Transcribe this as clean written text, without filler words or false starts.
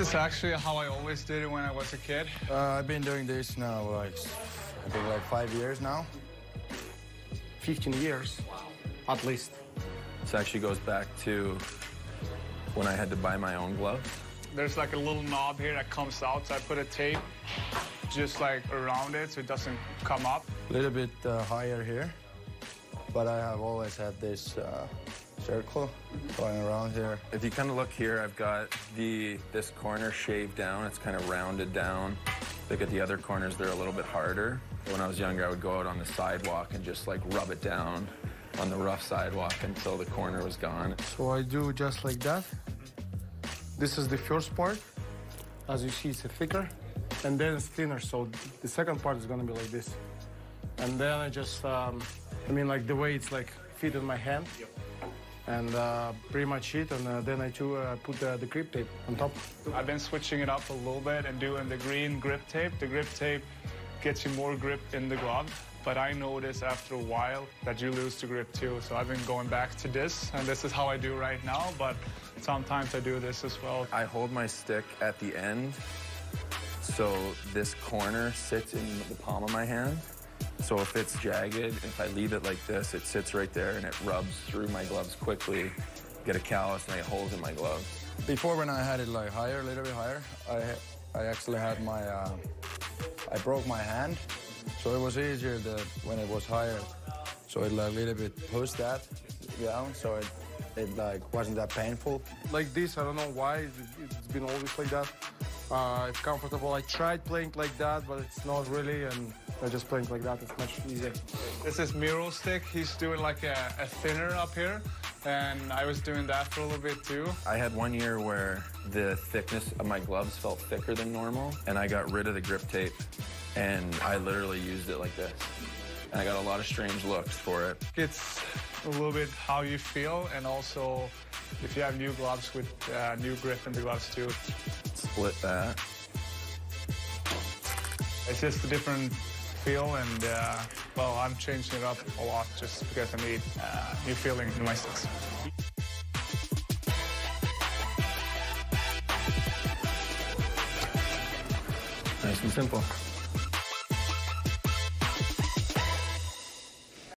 This is actually how I always did it when I was a kid. I've been doing this now, like, I think like 5 years now. 15 years, at least. This actually goes back to when I had to buy my own gloves. There's like a little knob here that comes out, so I put a tape just like around it so it doesn't come up. A little bit higher here, but I have always had this circle going around here. If you kind of look here, I've got this corner shaved down. It's kind of rounded down. Look at the other corners, they're a little bit harder. When I was younger, I would go out on the sidewalk and just like rub it down on the rough sidewalk until the corner was gone. So I do just like that. This is the first part. As you see, it's thicker, and then it's thinner. So the second part is gonna be like this. And then I just, I mean, like the way it's like fit in my hand. Yep. And pretty much it, and then I put the grip tape on top. I've been switching it up a little bit and doing the green grip tape. The grip tape gets you more grip in the glove, but I notice after a while that you lose the grip too. So I've been going back to this, and this is how I do right now, but sometimes I do this as well. I hold my stick at the end, so this corner sits in the palm of my hand. So if it's jagged, if I leave it like this, it sits right there and it rubs through my gloves quickly, get a callus and I get holes in my gloves. Before, when I had it like higher, a little bit higher, I actually had my, I broke my hand. So it was easier when it was higher. So it like a little bit pushed that down, so it like wasn't that painful. Like this, I don't know why, it's been always like that. It's comfortable. I tried playing like that, but it's not really, and I just playing like that, it's much easier. This is Miro stick. He's doing like a thinner up here, and I was doing that for a little bit too. I had 1 year where the thickness of my gloves felt thicker than normal, and I got rid of the grip tape, and I literally used it like this. And I got a lot of strange looks for it. It's a little bit how you feel, and also if you have new gloves with new grip in the gloves too. Split that. It's just a different feel, and well, I'm changing it up a lot just because I need new feeling in my sticks. Nice and simple.